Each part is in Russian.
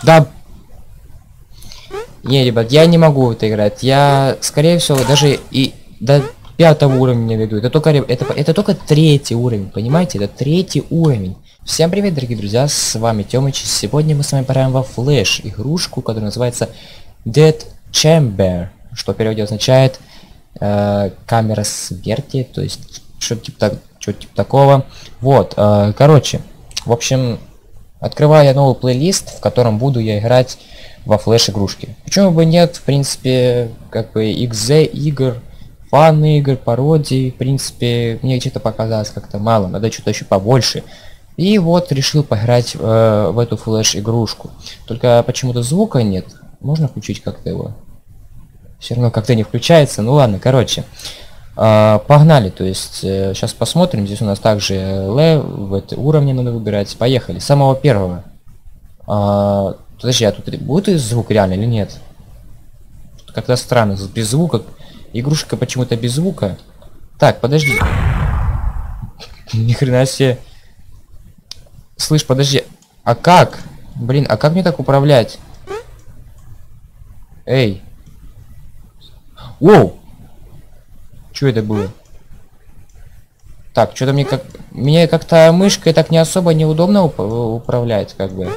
Да. Не, ребят, я не могу в это играть. Я, скорее всего, даже и до 5-го уровня не веду. Это только 3-й уровень, понимаете? Это 3-й уровень. Всем привет, дорогие друзья, с вами Тёмыч. Сегодня мы с вами поиграем во Flash игрушку, которая называется Dead Chamber, что в переводе означает камера смерти, то есть что-то типа такого. Вот, короче, в общем, открываю я новый плейлист, в котором буду я играть во Flash игрушки. Почему бы нет, в принципе, как бы XZ игр, фан игр, пародий, в принципе, мне что-то показалось как-то мало, надо что-то еще побольше. И вот решил поиграть в эту Flash игрушку. Только почему-то звука нет. Можно включить как-то его? Все равно как-то не включается. Ну ладно, короче. Погнали. То есть сейчас посмотрим. Здесь у нас также уровни надо выбирать. Поехали. С самого первого. Подожди, а тут будет звук реально или нет? Как-то странно. Без звука. Игрушка почему-то без звука. Так, подожди. Ни хрена себе. Слышь, подожди. А как? Блин, а как мне так управлять? Эй. Воу! Что это было? Так, что-то мне как-то мышкой так не особо неудобно управлять, как бы.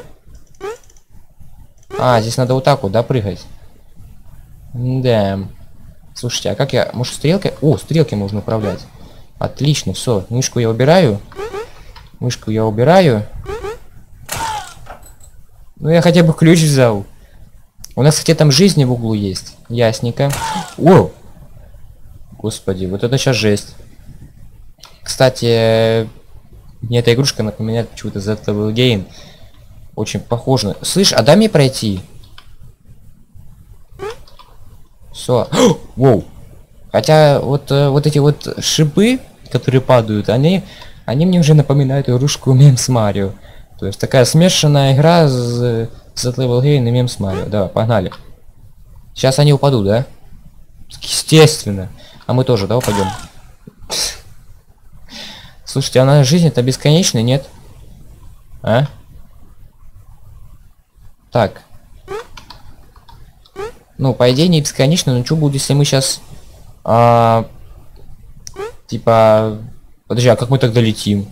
А, здесь надо вот так вот, да, прыгать? Да. Слушайте, а как я... Может, стрелкой? О, стрелки можно управлять. Отлично, все. Мышку я убираю. Мышку я убираю. Ну, я хотя бы ключ взял. У нас, кстати, там жизни в углу есть. Ясненько. О! Господи, вот это сейчас жесть. Кстати, мне эта игрушка напоминает почему-то The Devil Game. Очень похоже. Слышь, а дай мне пройти. Все. Воу. Хотя вот эти вот шипы, которые падают, они мне уже напоминают игрушку Мем с Марио. То есть такая смешанная игра с The Devil Game и Мем с Марио. Давай, погнали. Сейчас они упадут, да? Естественно. А мы тоже, да, упадем? Слушайте, а жизнь-то бесконечная, нет? А? Так. Ну, по идее, не бесконечно, но что будет, если мы сейчас... типа... Подожди, а как мы тогда летим?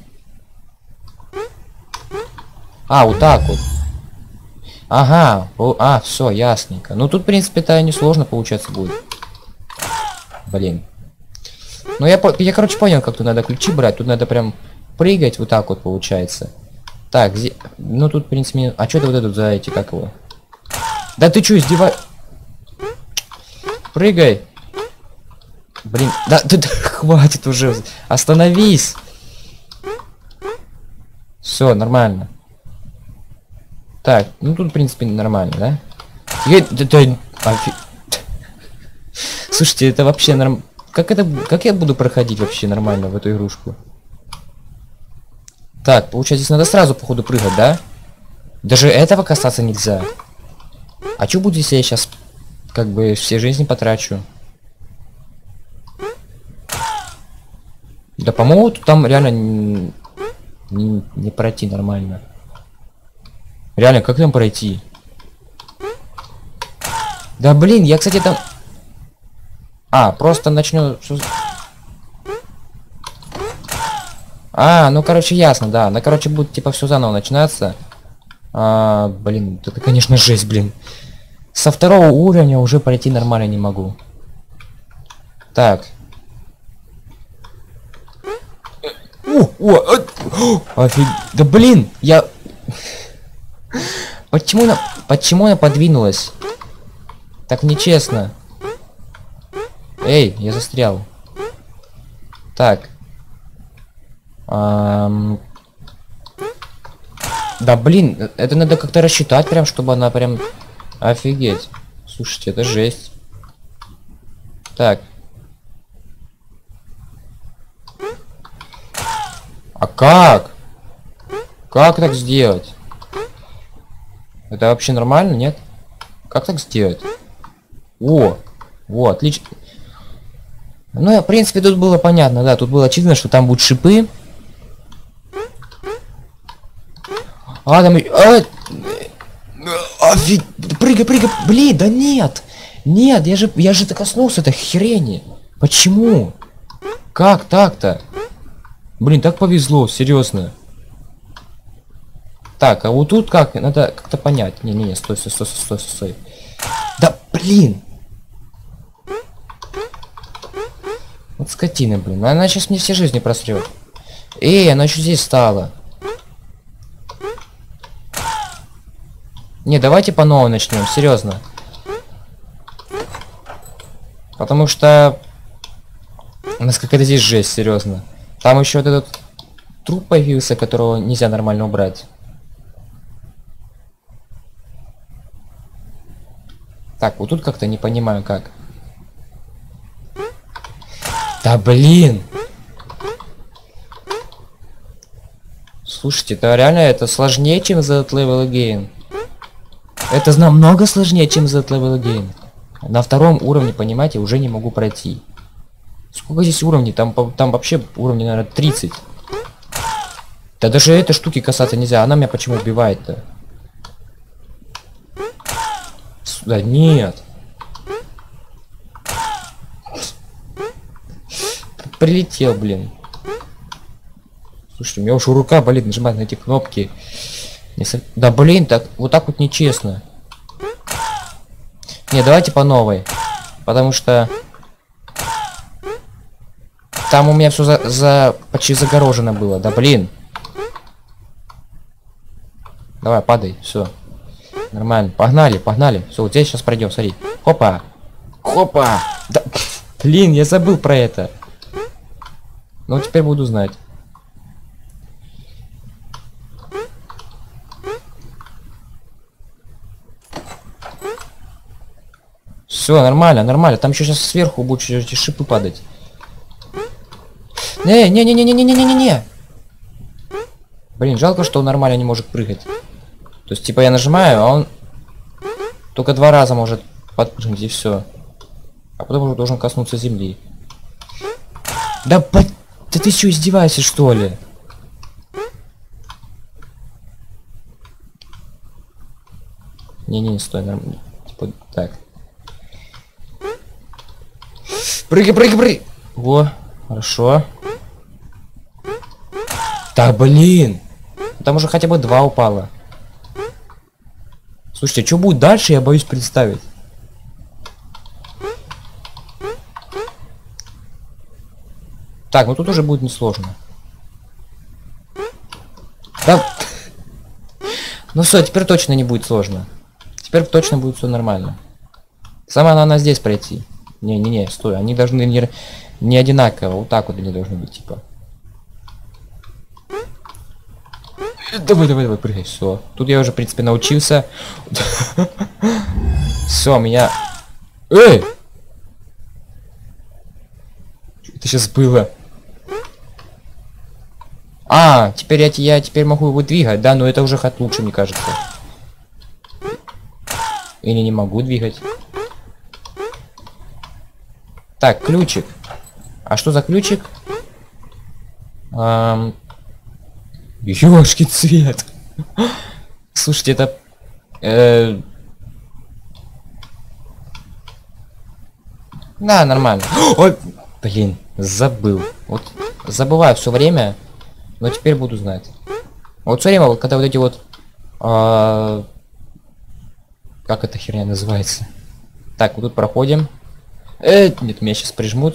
А, вот так вот. Ага. Все, ясненько. Ну, тут, в принципе, это несложно получаться будет. Блин. Ну, я, короче, понял, как тут надо ключи брать. Тут надо прям прыгать вот так вот, получается. Так, ну, тут, в принципе... А что это вот это за эти, как его? Да ты что, издеваешь? Прыгай. Блин, да, хватит уже. Остановись. Все, нормально. Так, ну тут, в принципе, нормально, да? Слушайте, это вообще норм... Как я буду проходить вообще нормально в эту игрушку? Так, получается, здесь надо сразу, походу, прыгать, да? Даже этого касаться нельзя. А что будет, если я сейчас, как бы, все жизни потрачу? Да, по-моему, там реально не пройти нормально. Реально, как там пройти? Да блин, я, кстати, там... просто начну... Ну, короче, ясно, да. Ну, короче, будет, типа, все заново начинаться. Блин, это, конечно, жесть, блин. Со 2-го уровня уже пройти нормально не могу. Так. Офиг... Да блин, я... Почему она подвинулась? Так нечестно. Эй, я застрял. Так. Да блин, это надо как-то рассчитать прям, чтобы она прям... Офигеть. Слушайте, это жесть. Так. А как? Как так сделать? Это вообще нормально, нет? Как так сделать? О, отлично. Ну, в принципе, тут было понятно, да. Тут было очевидно, что там будут шипы. Там... Прыгай, прыгай. Блин, да нет. Нет, я же коснулся этой хрени. Почему? Как так-то? Блин, так повезло, серьезно. Так, а вот тут как? Надо как-то понять. Не, стой, стой, стой, стой, стой, стой. Да, блин. Вот скотина, блин. Она сейчас мне все жизни просрет. Эй, она еще здесь стала. Не, давайте по новой начнем, серьезно. Потому что у нас какая-то здесь жесть, серьезно. Там еще вот этот труп появился, которого нельзя нормально убрать. Так, вот тут как-то не понимаю как. Да блин! Слушайте, это реально это сложнее, чем за Level Again. Это намного сложнее, чем за Level Again. На втором уровне, понимаете, уже не могу пройти. Сколько здесь уровней? Там вообще уровней, наверное, 30. Да даже этой штуки касаться нельзя. Она меня почему убивает-то? Да нет. Прилетел, блин. Слушай, у меня уже рука болит нажимать на эти кнопки. Да блин, так вот так вот нечестно. Не, давайте по новой. Потому что там у меня все почти загорожено было. Да блин. Давай, падай, все. Нормально. Погнали, погнали. Все, вот здесь сейчас пройдем, смотри. Хопа. Хопа. Да, блин, я забыл про это. Ну, теперь буду знать. Все, нормально, нормально. Там еще сейчас сверху будут эти шипы падать. Не. Блин, жалко, что он нормально не может прыгать. То есть, типа, я нажимаю, а он только 2 раза может подпрыгнуть, и все. А потом уже должен коснуться земли. Да ты что, издеваешься, что ли? Не, стой, нормально. Типа, так. Прыгай. Во, хорошо. Да блин. Там уже хотя бы 2 упало. Слушайте, что будет дальше, я боюсь представить. Так, ну тут уже будет несложно. Да. Ну все, теперь точно не будет сложно. Теперь точно будет все нормально. Самое надо здесь пройти. Не, стой, они должны не одинаково, вот так вот они должны быть, типа. Давай, прыгай, все. Тут я уже, в принципе, научился. Все, меня... Эй! Что это сейчас было? А, теперь я теперь могу его двигать, да, но это уже хоть лучше, мне кажется. Или не могу двигать. Так, ключик. А что за ключик? Ёшкин цвет. Слушайте, это... Да, нормально. Ой, блин, забыл. Вот забываю все время, но теперь буду знать. Вот все время, вот, когда вот эти вот... как эта херня называется? Так, вот тут проходим. Нет, меня сейчас прижмут.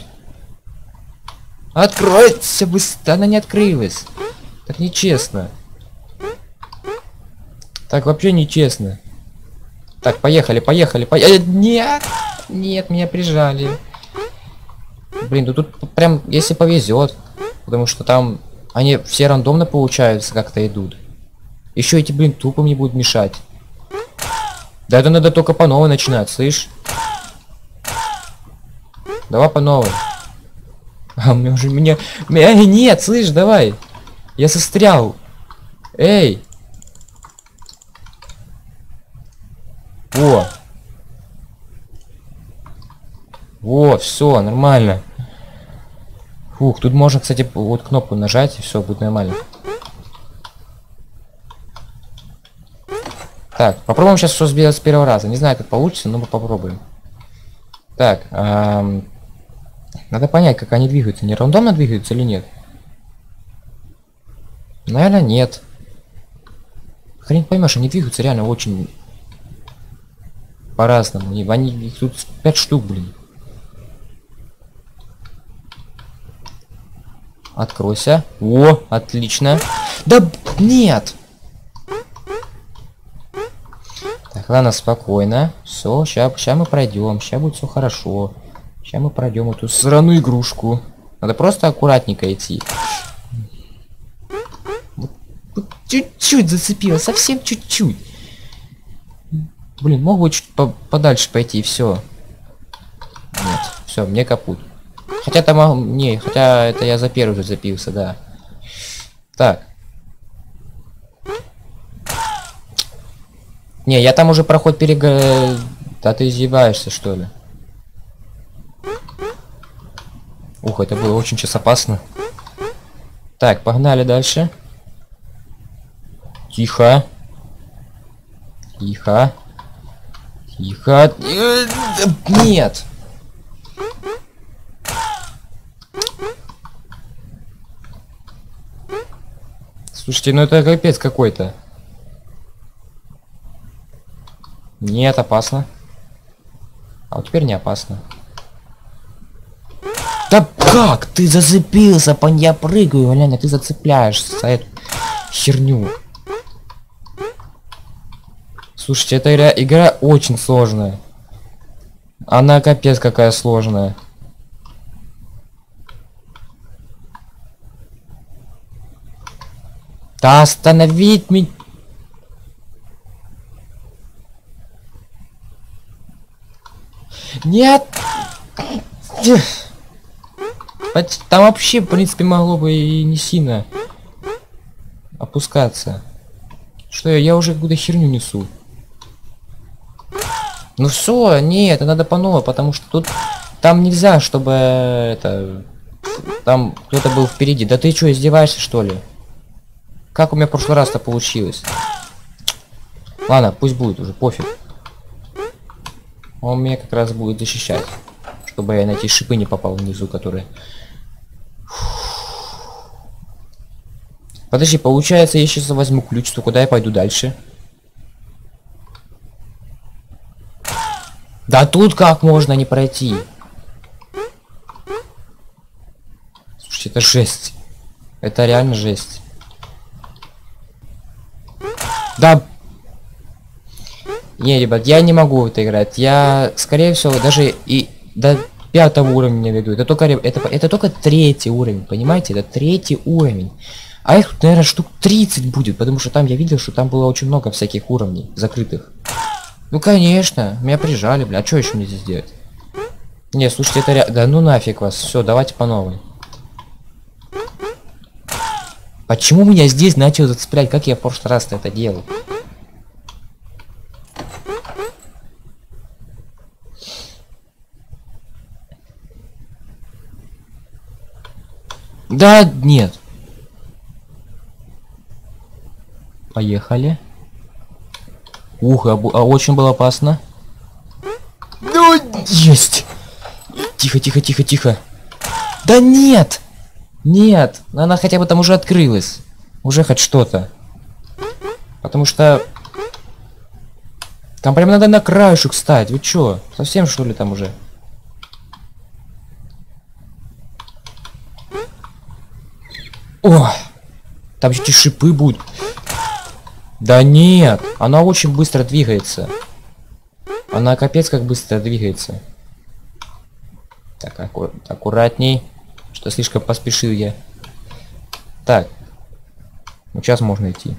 Откройся быстро, она не открылась. Так нечестно. Так вообще нечестно. Так, поехали. Нет, меня прижали. Блин, ну тут прям, если повезет. Потому что там они все рандомно получаются, как-то идут. Еще эти, блин, тупо мне будут мешать. Да это надо только по новой начинать, слышь? Давай по новой. А у меня уже нет, слышь, давай. Я застрял. Эй. Во, все, нормально. Фух, тут можно, кстати, вот кнопку нажать, и все будет нормально. Так, попробуем сейчас все сделать с первого раза. Не знаю, как получится, но мы попробуем. Так, надо понять, как они двигаются. Не рандомно двигаются или нет? Наверное, нет. Хрен поймешь, они двигаются реально очень по-разному. Они их тут 5 штук, блин. Откройся. О, отлично. Да нет! Так, ладно, спокойно. Все, сейчас мы пройдем. Сейчас будет все хорошо. Сейчас мы пройдем эту сраную игрушку. Надо просто аккуратненько идти. Чуть-чуть зацепило, совсем чуть-чуть. Блин, мог бы чуть подальше пойти, и все. Нет, все, мне капут. Хотя там, не, хотя это я за первый зацепился, да. Так. Не, я там уже проход Да ты издеваешься, что ли? Ух, это было очень сейчас опасно. Так, погнали дальше. Тихо. Тихо. Тихо. Нет. Слушайте, ну это капец какой-то. Нет, опасно. А вот теперь не опасно. Да как? Ты зацепился, я прыгаю, Леня, ты зацепляешься за эту херню. Слушайте, эта игра очень сложная. Она капец какая сложная. Да остановить меня. Нет. Там вообще, в принципе, могло бы и не сильно опускаться. Что я уже какую-то херню несу. Ну все, нет, это надо по новой, потому что тут там нельзя, чтобы это там кто-то был впереди. Да ты что, издеваешься, что ли? Как у меня в прошлый раз-то получилось? Ладно, пусть будет уже, пофиг. Он меня как раз будет защищать, чтобы я на эти шипы не попал внизу, которые... Подожди, получается, я сейчас возьму ключ, то куда я пойду дальше? Да тут как можно не пройти? Слушайте, это жесть. Это реально жесть. Да... Не, ребят, я не могу в это играть. Я, скорее всего, даже и до 5-го уровня не дойду. Это только 3-й уровень, понимаете? Это 3-й уровень. А их тут, наверное, штук 30 будет, потому что там я видел, что там было очень много всяких уровней закрытых. Ну, конечно, меня прижали, бля. А что еще мне здесь делать? Не, слушайте, это да ну нафиг вас. Все, давайте по новой. Почему меня здесь начал зацеплять? Как я в прошлый раз это делал? Да, нет. Поехали. Ух, очень было опасно. Ну, есть. Тихо, тихо, тихо, тихо. Да нет. Нет. Она хотя бы там уже открылась. Уже хоть что-то. Потому что... Там прям надо на краешек встать. Вы чё? Совсем что ли там уже? О! Там эти шипы будут. Да нет! Она очень быстро двигается. Она капец как быстро двигается. Так, аккуратней. Что слишком поспешил я. Так. Ну сейчас можно идти.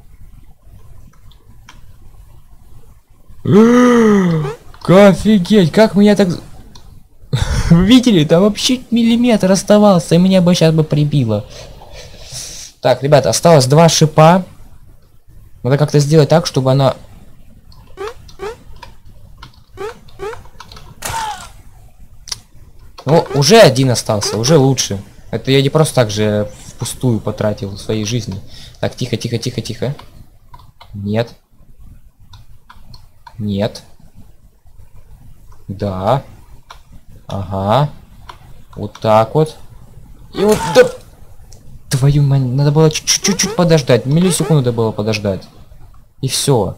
Офигеть, как меня так... Вы видели? Там вообще миллиметр оставался, и меня бы сейчас бы прибило. Так, ребята, осталось 2 шипа. Надо как-то сделать так, чтобы она... Ну, уже 1 остался, уже лучше. Это я не просто так же впустую потратил в своей жизни. Так, тихо, тихо, тихо, тихо. Нет. Нет. Да. Ага. Вот так вот. И вот... Да... Твою мать, надо было чуть-чуть подождать. Миллисекунду надо было подождать. И все.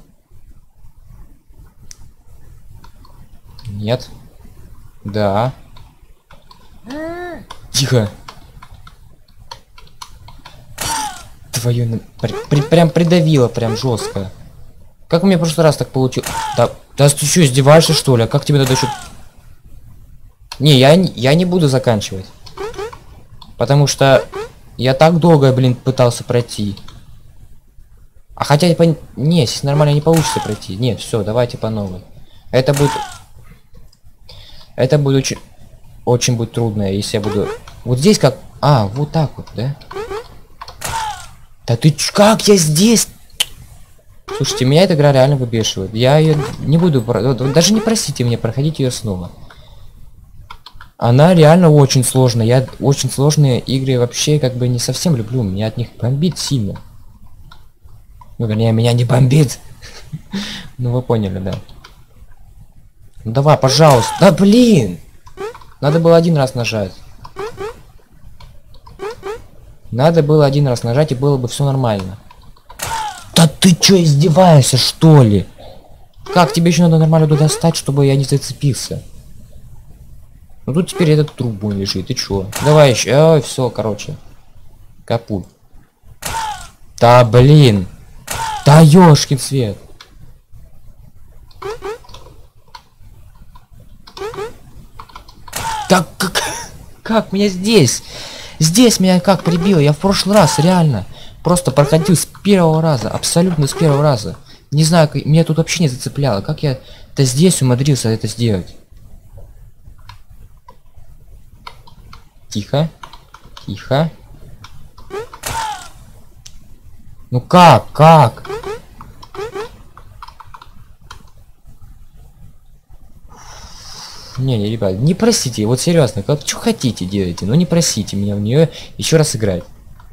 Нет. Да. Тихо. Твою... Прям придавило, прям жестко. Как у меня в прошлый раз так получилось? Да ты что, издеваешься, что ли? А как тебе надо еще... Не, я не буду заканчивать. Потому что я так долго, блин, пытался пройти. А хотя... Не, здесь нормально не получится пройти. Нет, все, давайте по новой. Это будет... Это будет очень... Очень будет трудно, если я буду... Вот здесь как... А, вот так вот, да? Да ты как я здесь? Слушайте, меня эта игра реально выбешивает. Я ее не буду... Даже не просите меня проходить ее снова. Она реально очень сложная. Я очень сложные игры вообще как бы не совсем люблю. Меня от них бомбит сильно. Ну, вернее, меня не бомбит. Ну, вы поняли, да. Ну, давай, пожалуйста. Да, блин! Надо было один раз нажать. Надо было один раз нажать, и было бы все нормально. Да ты чё, издеваешься, что ли? Как тебе еще надо нормально туда достать, чтобы я не зацепился? Ну тут теперь этот труп лежит, ты чё? Давай еще. Ой, все, короче. Капут. Да блин. Да ёшкин свет. Так как меня здесь? Здесь меня как прибило? Я в прошлый раз реально просто проходил с первого раза, абсолютно с первого раза. Не знаю, меня тут вообще не зацепляло. Как я-то здесь умудрился это сделать? Тихо. Тихо. Ну как? Не, ребят, не просите, вот серьезно, как что хотите делайте, но не просите меня в нее еще раз играть.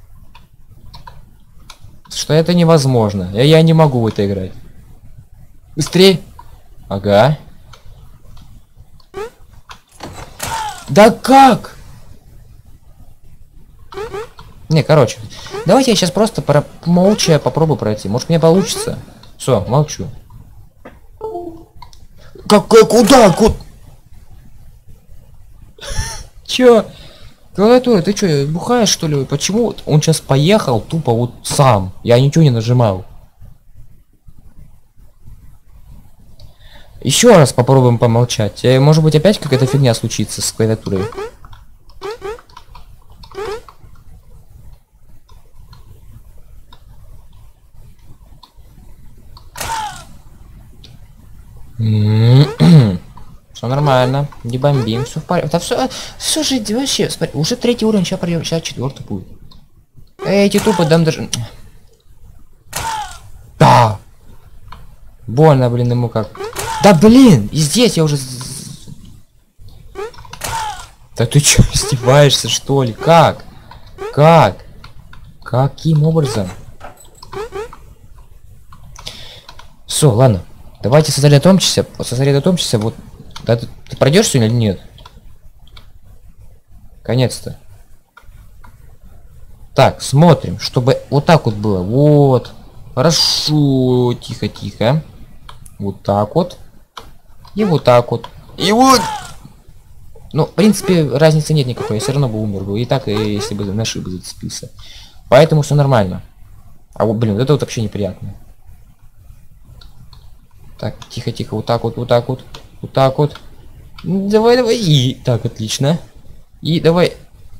Что это невозможно. Я не могу в это играть. Быстрее. Ага. Да как? Не, короче. Давайте я сейчас просто молча попробую пройти. Может мне получится. Все, молчу. Куда? Чё? Клавиатура, ты чё, бухаешь что ли? Почему он сейчас поехал тупо вот сам? Я ничего не нажимал. Еще раз попробуем помолчать. Может быть опять какая-то фигня случится с клавиатурой. Все нормально, не бомбим, все в порядке. Да все же вообще, смотри, уже третий уровень, сейчас пройдем, сейчас четвертый будет. Эти тупо дам даже. Да. Больно, блин, ему как. Да блин, и здесь я уже. Да ты чё, издеваешься, что ли? Как? Каким образом? Все, ладно. Давайте сосредоточимся. Вот. Да, ты пройдешь сегодня или нет? Конец-то. Так, смотрим, чтобы вот так вот было. Вот. Хорошо. Тихо. Вот так вот. И вот так вот. И вот. Ну, в принципе, разницы нет никакой. Я все равно бы умер. И так, если бы на шибы зацепился. Поэтому все нормально. А вот, блин, вот это вот вообще неприятно. Так, тихо. Вот так вот. Давай. И так, отлично. И давай.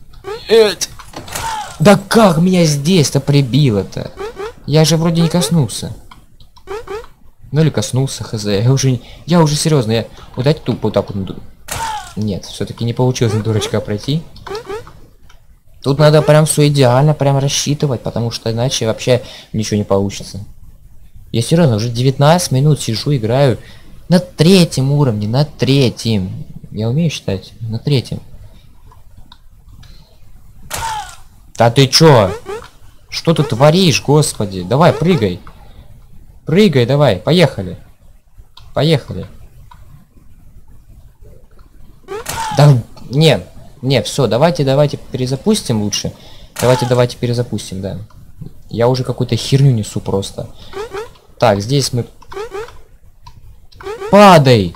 Да как меня здесь-то прибило-то? Я же вроде не коснулся. Ну или коснулся, хз. Я уже серьезно. Вот дать тупо вот так вот. Нет, все-таки не получилось на дурачка пройти. Тут надо прям все идеально, прям рассчитывать, потому что иначе вообще ничего не получится. Я серьезно уже 19 минут сижу, играю на третьем уровне, на третьем. Я умею считать, на третьем. Да ты чё? Что ты творишь, господи? Давай, прыгай. Давай, поехали. Поехали. Да, не, все, давайте перезапустим лучше. Давайте перезапустим, да. Я уже какую-то херню несу просто. Так, здесь мы... Падай!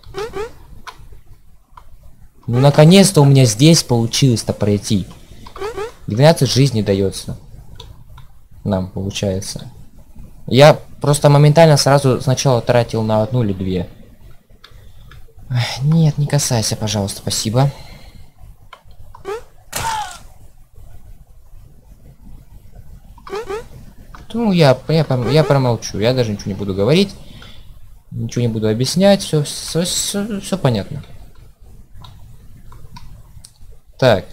Ну, наконец-то у меня здесь получилось-то пройти. 12 жизней дается. Нам, получается. Я просто моментально сразу сначала тратил на одну или две. Нет, не касайся, пожалуйста, спасибо. Ну, я промолчу, я даже ничего не буду говорить. Ничего не буду объяснять, все понятно. Так.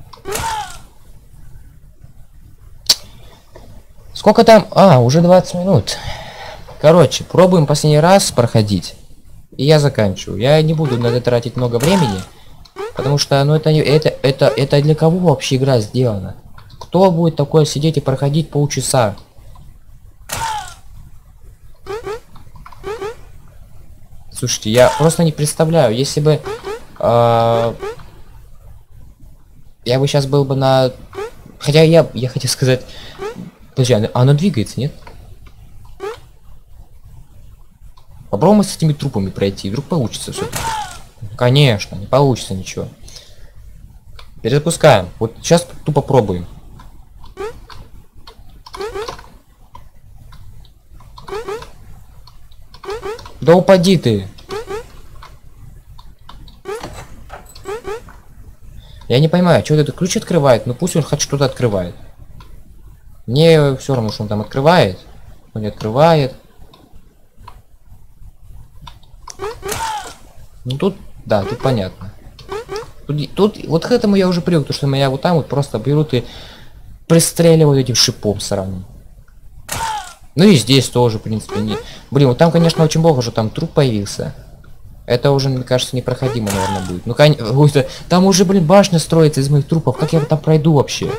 Сколько там? А, уже 20 минут. Короче, пробуем последний раз проходить. И я заканчиваю. Я не буду на это тратить много времени. Потому что, ну, это для кого вообще игра сделана? Кто будет такое сидеть и проходить полчаса? Слушайте, я просто не представляю, если бы... я бы сейчас был бы на... Хотя я хотел сказать... Подожди, оно двигается, нет? Попробуем с этими трупами пройти, вдруг получится все-таки. Конечно, не получится ничего. Перезапускаем. Вот сейчас тупо пробуем. Да упади ты! Я не понимаю, что этот ключ открывает, но пусть он хоть что-то открывает. Мне все равно, что он там открывает. Он не открывает. Ну тут, да, тут понятно. Тут вот к этому я уже привык, потому что меня вот там вот просто берут и пристреливают этим шипом сраным. Ну и здесь тоже, в принципе, не... Блин, вот там, конечно, очень плохо, что там труп появился. Это уже, мне кажется, непроходимо, наверное, будет. Ну, конечно, там уже, блин, башня строится из моих трупов. Как я там пройду вообще?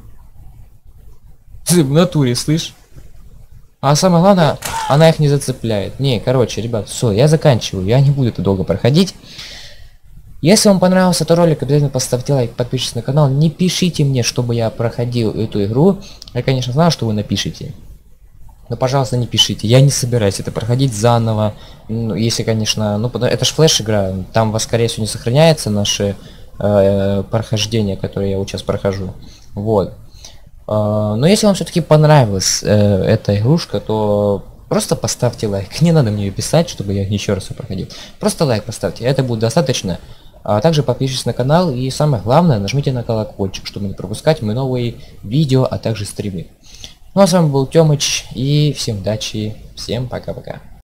В натуре, слышь? А самое главное, она их не зацепляет. Не, короче, ребят, все, я заканчиваю. Я не буду это долго проходить. Если вам понравился этот ролик, обязательно поставьте лайк, подпишитесь на канал. Не пишите мне, чтобы я проходил эту игру. Я, конечно, знаю, что вы напишите. Но, пожалуйста, не пишите. Я не собираюсь это проходить заново. Ну, если, конечно... Ну, это ж флеш-игра. Там, скорее всего, не сохраняется наше прохождение, которое я вот сейчас прохожу. Вот. Но если вам все-таки понравилась эта игрушка, то просто поставьте лайк. Не надо мне ее писать, чтобы я еще раз ее проходил. Просто лайк поставьте. Это будет достаточно. А также подпишитесь на канал. И самое главное, нажмите на колокольчик, чтобы не пропускать мои новые видео, а также стримы. Ну а с вами был Тёмыч, и всем удачи, всем пока-пока.